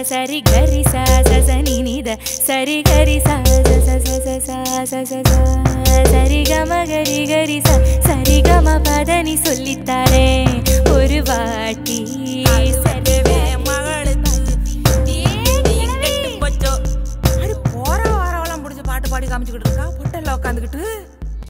சரி கரி சா சனி நித சரி கரி சா சரி கம கரி கரி சா சரி கம பதனி சொல்லித்தாரே ஒரு வாட்டி போற வாரம் முடிஞ்ச பாட்டு பாடி காமிச்சுக்கிட்டு இருக்கா பொட்டல்ல உட்காந்துக்கிட்டு